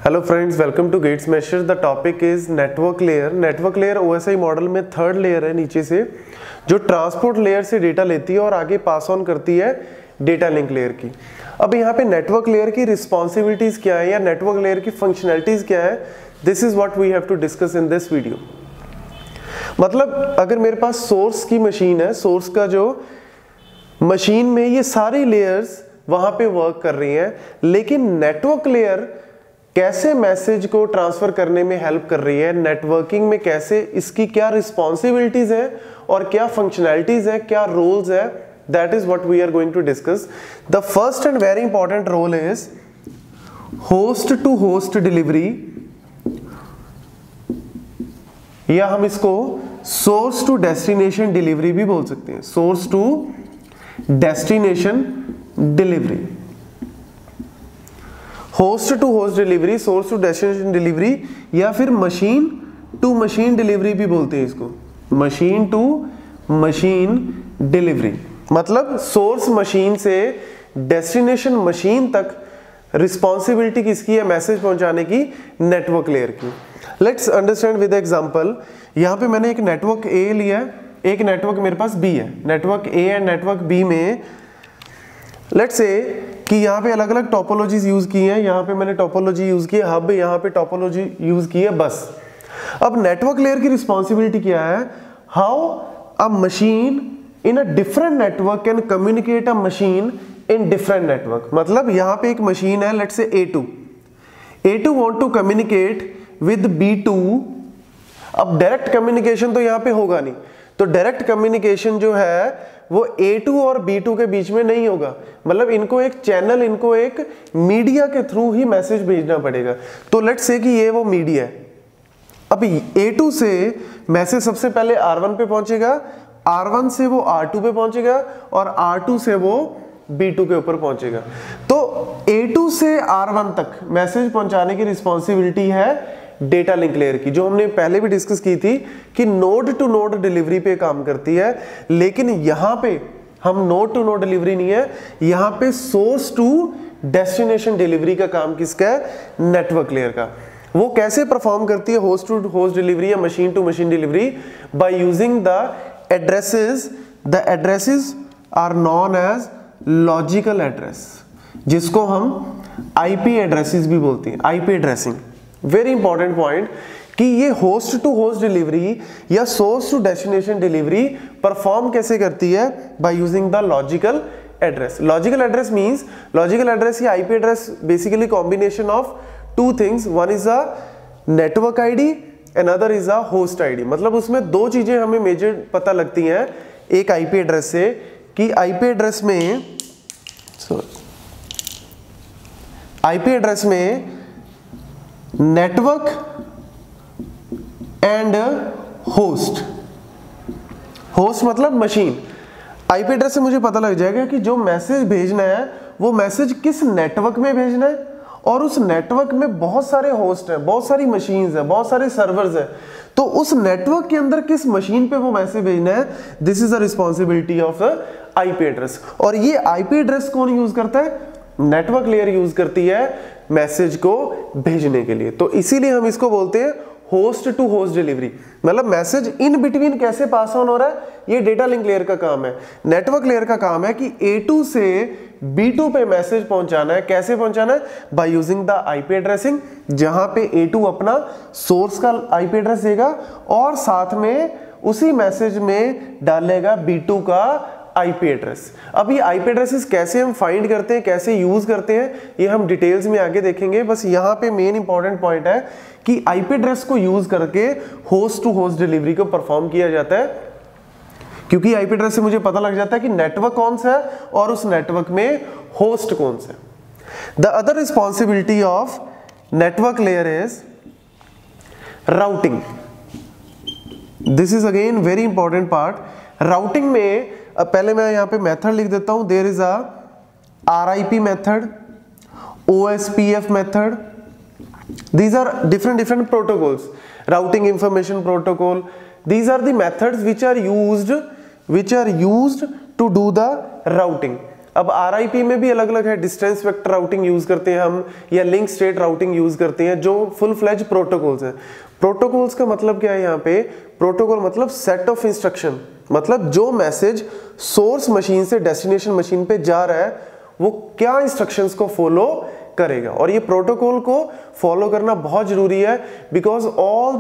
Hello friends, welcome to gate smasher. The topic is network layer. Network layer OSI model में third layer है नीचे से, जो transport layer से data लेती है और आगे पास ऑन करती है डेटा लिंक लेयर की। अब यहाँ पे नेटवर्क लेयर की रिस्पॉन्सिबिलिटीज क्या है या नेटवर्क लेयर की फंक्शनैलिटीज क्या है, this is what we have to discuss in this video. मतलब अगर मेरे पास सोर्स की मशीन है, सोर्स का जो मशीन में ये सारी लेयर्स वहां पे वर्क कर रही हैं, लेकिन नेटवर्क लेयर कैसे मैसेज को ट्रांसफर करने में हेल्प कर रही है, नेटवर्किंग में कैसे, इसकी क्या रिस्पॉन्सिबिलिटीज है और क्या फंक्शनैलिटीज है, क्या रोल्स है, that is what we are going to discuss. The first and very important role is host to host delivery, या हम इसको सोर्स टू डेस्टिनेशन डिलीवरी भी बोल सकते हैं। Source to destination delivery, host to host delivery, source to destination delivery, या फिर machine to machine delivery भी बोलते हैं इसको, मशीन टू मशीन डिलीवरी। मतलब सोर्स मशीन से डेस्टिनेशन मशीन तक रिस्पॉन्सिबिलिटी किसकी है, मैसेज पहुंचाने की, नेटवर्क लेयर की। Let's understand with example. यहां पे मैंने एक नेटवर्क ए लिया है, एक नेटवर्क मेरे पास बी है। Network A and network B में लेट्स से कि यहाँ पे अलग अलग टोपोलॉजीज यूज की हैं। यहाँ पे मैंने टोपोलॉजी यूज की है हब, यहाँ पे टोपोलॉजी यूज की है बस। अब नेटवर्क लेयर की रिस्पॉन्सिबिलिटी क्या है, how a machine in a different network can communicate a machine in different network. मतलब यहाँ पे एक मशीन है, let's say A2 want to communicate with B2। अब डायरेक्ट कम्युनिकेशन तो यहाँ पे होगा नहीं, तो डायरेक्ट कम्युनिकेशन जो है वो A2 और B2 के बीच में नहीं होगा। मतलब इनको एक चैनल, इनको एक मीडिया के थ्रू ही मैसेज भेजना पड़ेगा। तो लेट्स से कि ये वो मीडिया है। अब A2 से मैसेज सबसे पहले R1 पे पहुंचेगा, R1 से वो R2 पे पहुंचेगा और R2 से वो B2 के ऊपर पहुंचेगा। तो A2 से R1 तक मैसेज पहुंचाने की रिस्पॉन्सिबिलिटी है डेटा लिंक लेयर की, जो हमने पहले भी डिस्कस की थी कि नोड टू नोड डिलीवरी पे काम करती है। लेकिन यहां पे हम नोड टू नोड डिलीवरी नहीं है, यहां पे सोर्स टू डेस्टिनेशन डिलीवरी का काम किसका है, नेटवर्क लेयर का। वो कैसे परफॉर्म करती है होस्ट टू होस्ट डिलीवरी या machine to machine delivery, by using the addresses. The addresses are known as logical address, जिसको हम आईपी एड्रेसेस भी बोलते हैं, IP addressing. Very important point कि ये होस्ट टू होस्ट डिलीवरी या source to destination delivery perform कैसे करती है, by using the logical address. Logical address means, logical address या IP address basically combination of two things, one is a network ID, another is a host ID. मतलब उसमें दो चीजें हमें major पता लगती हैं एक आईपी एड्रेस से, कि आईपी एड्रेस में नेटवर्क एंड होस्ट, होस्ट मतलब मशीन। आईपी एड्रेस से मुझे पता लग जाएगा कि जो मैसेज भेजना है वो मैसेज किस नेटवर्क में भेजना है, और उस नेटवर्क में बहुत सारे होस्ट हैं, बहुत सारी मशीन्स हैं, बहुत सारे सर्वर्स हैं, तो उस नेटवर्क के अंदर किस मशीन पे वो मैसेज भेजना है, this is the responsibility of the IP address. और ये आईपी एड्रेस कौन यूज करता है, नेटवर्क लेयर यूज करती है मैसेज को भेजने के लिए। तो इसीलिए हम इसको बोलते हैं होस्ट टू होस्ट डिलीवरी। मतलब मैसेज इन बिटवीन कैसे पास ऑन हो रहा है, ये डेटा लिंक लेयर का काम है। नेटवर्क लेयर का काम है कि A2 से B2 पे मैसेज पहुंचाना है। कैसे पहुंचाना है, by using the IP addressing, जहां पे A2 अपना सोर्स का आईपी एड्रेस देगा और साथ में उसी मैसेज में डालेगा B2 का आईपी एड्रेस। अब ये आईपी एड्रेसेस कैसे हम फाइंड करते हैं, कैसे यूज करते हैं, ये हम डिटेल्स में आगे देखेंगे। बस यहाँ पे मेन इंपॉर्टेंट पॉइंट है कि आईपी एड्रेस को यूज करके होस्ट टू होस्ट डिलीवरी को परफॉर्म किया जाता है, क्योंकि आईपी एड्रेस से मुझे पता लग जाता है कि नेटवर्क कौन सा है और उस नेटवर्क में होस्ट कौन सा है। The other responsibility of network layer is routing. This is again very important part. Routing में पहले मैं यहाँ पे मेथड लिख देता हूं। There is a RIP method, OSPF method, these are different protocols, routing information protocol. These are the methods which are used to do the routing. अब RIP में भी अलग अलग है, डिस्टेंस वेक्टर राउटिंग यूज करते हैं हम, या लिंक स्टेट राउटिंग यूज करते हैं, जो फुल फ्लेज प्रोटोकॉल्स हैं। प्रोटोकॉल्स का मतलब क्या है यहाँ पे, प्रोटोकॉल मतलब सेट ऑफ इंस्ट्रक्शन, मतलब जो मैसेज सोर्स मशीन से डेस्टिनेशन मशीन पे जा रहा है वो क्या इंस्ट्रक्शंस को फॉलो करेगा। और ये प्रोटोकॉल को फॉलो करना बहुत जरूरी है, because all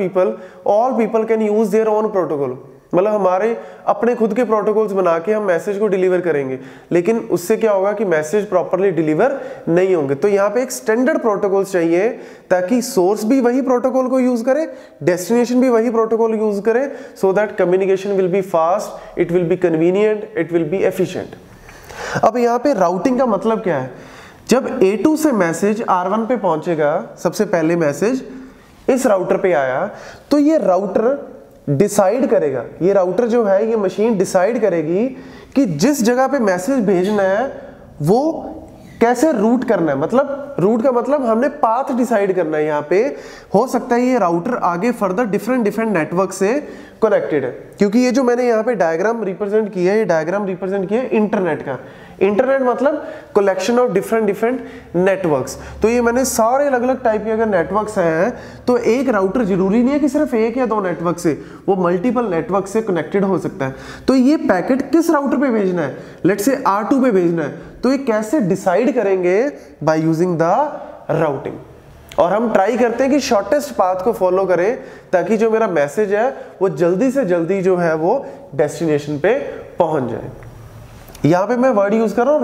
people can use their own protocol, मतलब हमारे अपने खुद के प्रोटोकॉल्स बना के हम मैसेज को डिलीवर करेंगे, लेकिन उससे क्या होगा कि मैसेज प्रॉपर्ली डिलीवर नहीं होंगे। तो यहाँ पे एक स्टैंडर्ड प्रोटोकॉल चाहिए ताकि सोर्स भी वही प्रोटोकॉल को यूज करे, डेस्टिनेशन भी वही प्रोटोकॉल यूज करे, so that communication will be fast, it will be convenient, it will be efficient. अब यहाँ पे राउटिंग का मतलब क्या है, जब A2 से मैसेज R1 पे पहुंचेगा, सबसे पहले मैसेज इस राउटर पे आया, तो ये राउटर डिसाइड करेगा, ये राउटर जो है ये मशीन डिसाइड करेगी कि जिस जगह पे मैसेज भेजना है वो कैसे रूट करना है, मतलब रूट का मतलब हमने पाथ डिसाइड करना है। यहाँ पे हो सकता है ये राउटर आगे फर्दर डिफरेंट नेटवर्क से कनेक्टेड है, क्योंकि ये जो मैंने यहाँ पे डायग्राम रिप्रेजेंट किया है, ये डायग्राम रिप्रेजेंट किया है इंटरनेट का। इंटरनेट मतलब कलेक्शन ऑफ डिफरेंट नेटवर्क्स। तो ये मैंने सारे अलग अलग टाइप के अगर नेटवर्क्स हैं, तो एक राउटर जरूरी नहीं है कि सिर्फ एक या दो नेटवर्क से, वो मल्टीपल नेटवर्क से कनेक्टेड हो सकता है। तो ये पैकेट किस राउटर पे भेजना है, लेट्स से R2 पे भेजना है, तो ये कैसे डिसाइड करेंगे, बाय यूजिंग द राउटिंग। और हम ट्राई करते हैं कि शॉर्टेस्ट पाथ को फॉलो करें, ताकि जो मेरा मैसेज है वो जल्दी से जल्दी जो है वो डेस्टिनेशन पे पहुंच जाए। यहां पे मैं वर्ड यूज कर रहा हूं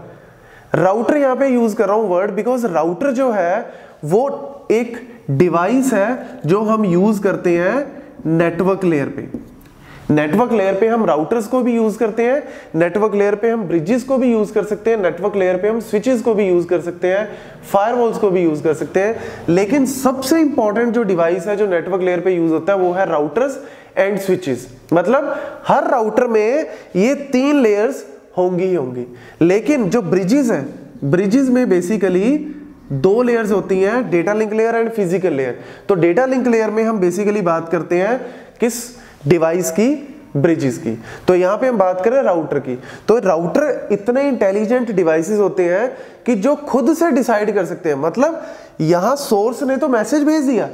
राउटर यहां पे यूज कर रहा हूं वर्ड, बिकॉज राउटर जो है वो एक डिवाइस है जो हम यूज करते हैं नेटवर्क लेयर पे। नेटवर्क लेयर पे हम राउटर्स को भी यूज करते हैं, नेटवर्क लेयर पे हम ब्रिजेस को भी यूज कर सकते हैं, नेटवर्क लेयर पे हम स्विचेस को भी यूज कर सकते हैं, फायरवॉल्स को भी यूज कर सकते हैं, लेकिन सबसे इंपॉर्टेंट जो डिवाइस है जो नेटवर्क लेयर पे यूज होता है वो है राउटर्स एंड स्विचेस। मतलब हर राउटर में ये 3 लेयर्स होंगी ही होंगी, लेकिन जो ब्रिजेस हैं, ब्रिजेस में बेसिकली 2 लेयर्स होती हैं, data link layer and physical layer. तो डेटा लिंक लेयर में हम बेसिकली बात करते हैं किस डिवाइस की, ब्रिजेस की। तो यहां पे हम बात करें राउटर की, तो राउटर इतने इंटेलिजेंट डिवाइसेस होते हैं कि जो खुद से डिसाइड कर सकते हैं। मतलब यहां सोर्स ने तो मैसेज भेज दिया,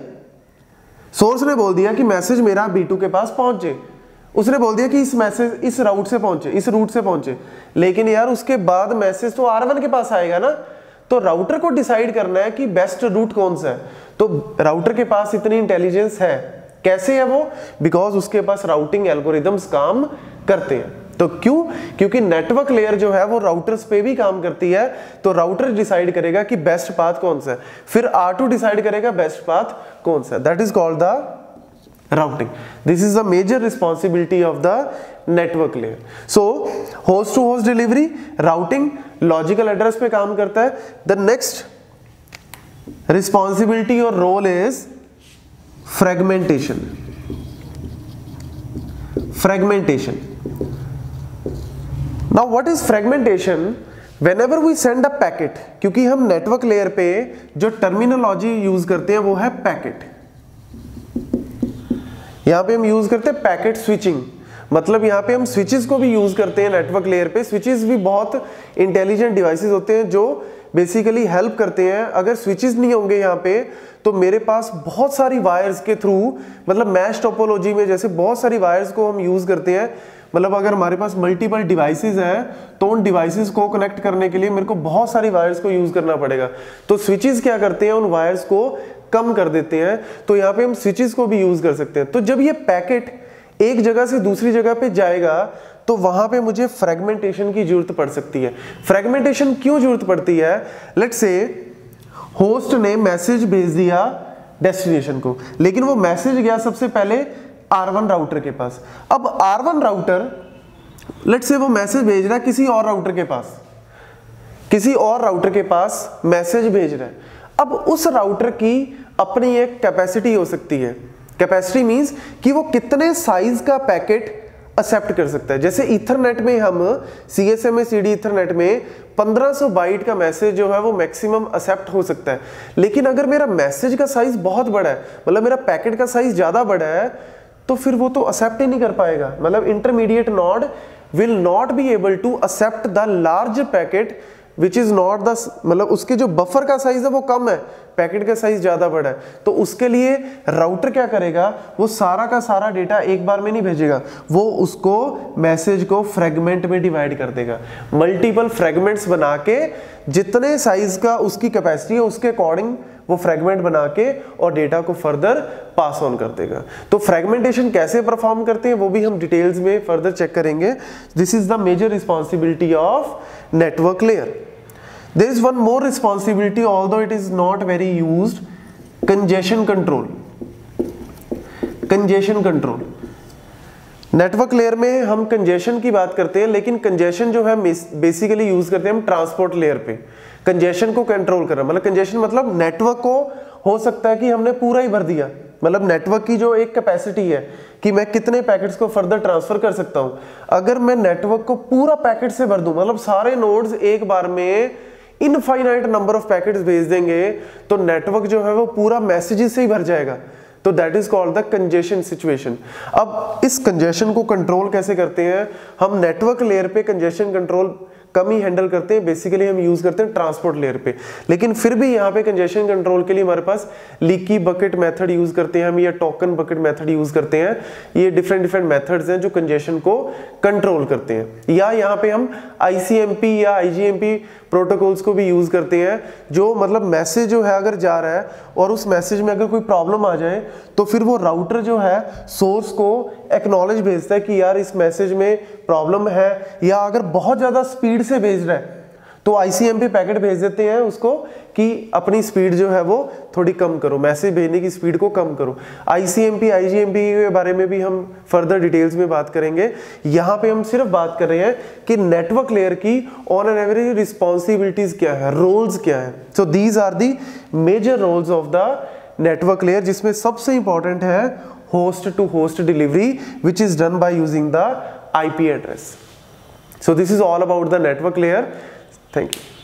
सोर्स ने बोल दिया कि मैसेज मेरा B2 के पास पहुंचे, उसने बोल दिया कि इस मैसेज इस राउट से पहुंचे, इस रूट से पहुंचे, लेकिन यार उसके बाद मैसेज तो R1 के पास आएगा ना, तो राउटर को डिसाइड करना है कि बेस्ट रूट कौन सा है। तो राउटर के पास इतनी इंटेलिजेंस है, कैसे है वो, बिकॉज उसके पास राउटिंग एल्गोरिदम्स काम करते हैं। तो क्यों, क्योंकि नेटवर्क लेयर जो है वो राउटर्स पे भी काम करती है, तो राउटर डिसाइड करेगा कि बेस्ट पाथ कौन सा है, फिर R2 डिसाइड करेगा बेस्ट पाथ कौन सा है। That is called the routing. This is a major responsibility of the network layer. So host to host delivery, routing, logical address पे काम करता है। The next responsibility or role is fragmentation. Now what is fragmentation? Whenever we send a packet, क्योंकि हम network layer पे जो terminology use करते हैं वो है पैकेट। यहाँ पे हम यूज करते हैं पैकेट स्विचिंग, मतलब यहाँ पे हम स्विचेस को भी यूज करते हैं नेटवर्क लेयर पे। स्विचेस भी बहुत इंटेलिजेंट डिवाइसेस होते हैं जो बेसिकली हेल्प करते हैं। अगर स्विचेस नहीं होंगे यहाँ पे तो मेरे पास बहुत सारी वायर्स के थ्रू, मतलब मैश टोपोलॉजी में जैसे बहुत सारी वायर्स को हम यूज करते हैं, मतलब अगर हमारे पास मल्टीपल डिवाइसेस हैं तो उन डिवाइसेस को कनेक्ट करने के लिए मेरे को बहुत सारी वायर्स को यूज करना पड़ेगा। तो स्विचेस क्या करते हैं, उन वायर्स को कम कर देते हैं। तो यहाँ पे हम स्विचेस को भी यूज कर सकते हैं। तो जब ये पैकेट एक जगह से दूसरी जगह पे जाएगा तो वहां पे मुझे फ्रेगमेंटेशन की जरूरत पड़ सकती है। फ्रेगमेंटेशन क्यों जरूरत पड़ती है, लेट्स से होस्ट ने मैसेज भेज दिया डेस्टिनेशन को, लेकिन वो मैसेज गया सबसे पहले R1 राउटर के पास। अब R1 राउटर लेट्स से वो मैसेज भेज रहा है किसी और राउटर के पास, किसी और राउटर के पास मैसेज भेज रहा है। अब उस राउटर की अपनी एक कैपेसिटी हो सकती है। कैपेसिटी मींस कि वो कितने साइज का पैकेट एक्सेप्ट कर सकता है। जैसे ईथरनेट में हम CSMA CD ईथरनेट में 1500 बाइट का मैसेज जो है वो मैक्सिमम एक्सेप्ट हो सकता है। लेकिन अगर मेरा मैसेज का साइज बहुत बड़ा है, मतलब मेरा पैकेट का साइज ज्यादा बड़ा है, तो फिर वो तो एक्सेप्ट ही नहीं कर पाएगा। मतलब intermediate node will not be able to accept the large packet which is not the, मतलब उसके जो बफर का साइज है वो कम है, पैकेट का साइज ज्यादा बड़ा है, तो उसके लिए राउटर क्या करेगा, वो सारा का सारा डेटा एक बार में नहीं भेजेगा, वो उसको मैसेज को फ्रेगमेंट में डिवाइड कर देगा, मल्टीपल फ्रेगमेंट्स बना के, जितने साइज का उसकी कैपेसिटी है उसके अकॉर्डिंग वो फ्रेगमेंट बना के और डेटा को फर्दर पास ऑन कर देगा। तो फ्रेगमेंटेशन कैसे परफॉर्म करते हैं वो भी हम डिटेल्स में फर्दर चेक करेंगे। This is the major responsibility of network layer. There is one more responsibility, although it is not very used, congestion control. Congestion control. Network layer में हम कंजेशन की बात करते हैं, लेकिन कंजेशन जो है बेसिकली यूज करते हैं हम ट्रांसपोर्ट लेयर पे। कंजेशन को कंट्रोल करना, मतलब कंजेशन मतलब नेटवर्क को हो सकता है कि हमने पूरा ही भर दिया, मतलब नेटवर्क की जो एक कैपेसिटी है कि मैं कितने पैकेट्स को फर्दर ट्रांसफर कर सकता हूं, अगर मैं नेटवर्क को पूरा पैकेट से भर दूं, मतलब सारे नोड्स एक बार में इनफाइनाइट नंबर ऑफ पैकेट्स भेज देंगे, तो नेटवर्क जो है वो पूरा मैसेजेस से ही भर जाएगा, तो that is called the congestion situation. अब इस कंजेशन को कंट्रोल कैसे करते हैं, हम नेटवर्क लेयर पे कंजेशन कंट्रोल कम ही हैंडल करते हैं, बेसिकली हम यूज करते हैं ट्रांसपोर्ट लेयर पे, लेकिन फिर भी यहाँ पे कंजेशन कंट्रोल के लिए हमारे पास लीकी बकेट मेथड यूज करते हैं हम, या टोकन बकेट मेथड यूज करते हैं। ये डिफरेंट मेथड्स हैं जो कंजेशन को कंट्रोल करते हैं। या यहाँ पे हम ICMP या IGMP प्रोटोकॉल्स को भी यूज करते हैं, जो मतलब मैसेज जो है अगर जा रहा है और उस मैसेज में अगर कोई प्रॉब्लम आ जाए तो फिर वो राउटर जो है सोर्स को एक्नॉलेज भेजता है कि यार इस मैसेज में प्रॉब्लम है, या अगर बहुत ज्यादा स्पीड से भेज रहा है तो ICMP पैकेट भेज देते हैं उसको कि अपनी स्पीड जो है वो थोड़ी कम करो, मैसेज भेजने की स्पीड को कम करो। ICMP IGMP के बारे में भी हम फर्दर डिटेल्स में बात करेंगे। यहाँ पे हम सिर्फ बात कर रहे हैं कि नेटवर्क लेयर की ऑन एन एवरेज रिस्पॉन्सिबिलिटीज क्या है, रोल्स क्या है। So these are the major roles of the network layer, जिसमें सबसे इंपॉर्टेंट है host to host delivery which is done by using the IP address. So this is all about the network layer. Thank you.